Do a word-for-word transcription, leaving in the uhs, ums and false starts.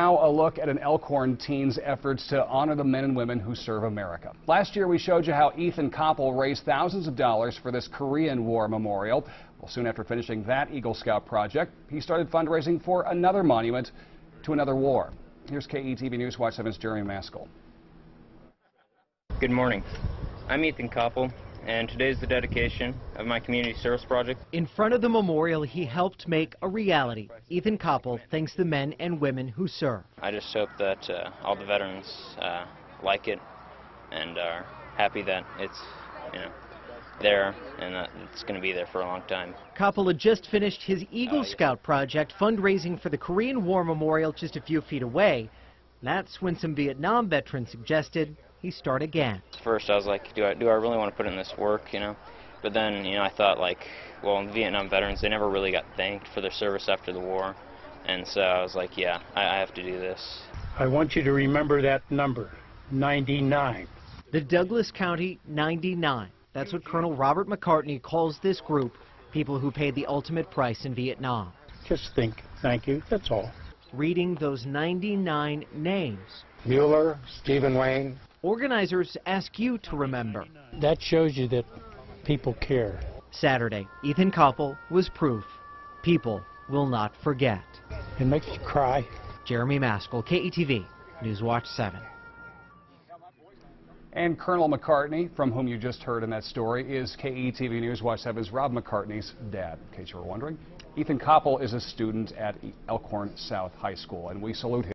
Now a look at an Elkhorn teen's efforts to honor the men and women who serve America. Last year we showed you how Ethan Copple raised thousands of dollars for this Korean War memorial. Well, soon after finishing that Eagle Scout project, he started fundraising for another monument to another war. Here's K E T V News Watch seven's Jeremy Maskell. Good morning. I'm Ethan Copple, and today's the dedication of my community service project. In front of the memorial he helped make a reality. Ethan Copple thanks the men and women who serve. I just hope that uh, all the veterans uh, like it and are happy that it's, you know, there and that it's going to be there for a long time. Copple had just finished his Eagle Scout project, fundraising for the Korean War Memorial just a few feet away. That's when some Vietnam veterans suggested he start again. First I was like, do I, do I really want to put in this work, you know? But then, you know, I thought like, well, the Vietnam veterans, they never really got thanked for their service after the war. And so I was like, yeah, I, I have to do this. I want you to remember that number, ninety-nine. The Douglas County ninety-nine. That's what Colonel Robert McCartney calls this group, people who paid the ultimate price in Vietnam. Just think, thank you, that's all. Reading those ninety-nine names, Mueller, Stephen Wayne. Organizers ask you to remember. That shows you that people care. Saturday, Ethan Copple was proof. People will not forget. It makes you cry. Jeremy Maskell, K E T V, News Watch seven. And Colonel McCartney, from whom you just heard in that story, is K E T V News Watch seven's Rob McCartney's dad, in case you were wondering. Ethan Copple is a student at Elkhorn South High School, and we salute him.